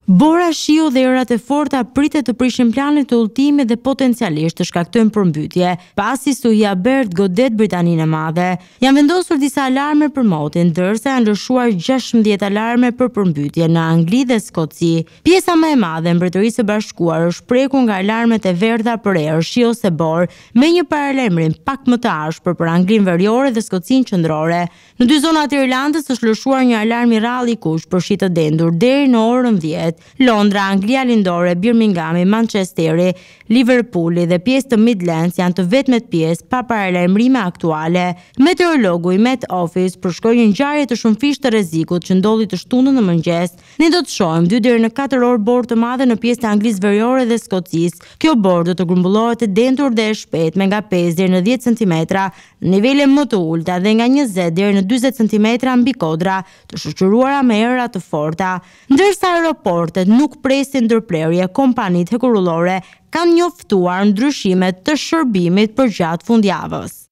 Bora shiu dhe erat e forta pritet të prishin planet të udhëtimit dhe potencialisht të shkaktojnë përmbytje, pasi Stuhia Berd godet Britaninë e Madhe. Janë vendosur disa alarme për motin, ndërsa janë lëshuar 16 alarme për përmbytje në Angli dhe Skoci. Pjesa më e madhe e Mbretërisë së Bashkuar është prekur nga alarmet e verdha për erë, shi ose bor, me një paralajmërim pak më të ashpër për Anglinë Veriore dhe Skocinë Qendrore. Në dy zonat e Irlandës është lëshuar një alarm i rrallë i kuq për shi të dendur deri në orën 10. Londra, Anglia Lindore, Birminghami, Manchesteri, Liverpooli dhe pjesë të Midlands janë të vetmet pjesë pa paralajmërime aktuale. Meteorologu i Met Office përshkroi një ngjarje të shumëfishtë të rrezikut që ndodhi të shtunën në mëngjes. Ne do të shohim 2 deri në 4 orë borë të madhe në pjesën e Anglisë Veriore dhe Skocisë. Kjo borë do të grumbullohet e dendur dhe e shpejtë me nga 5 deri në 10 cm në nivele më të ulta dhe nga 20 deri në 40 cm mbi kodra, të shoqëruara me era të forta. Ndërsa aeroportet nuk presin ndërprerje, kompanitë hekurullore kanë njoftuar ndryshime të shërbimit për gjatë fundjavës.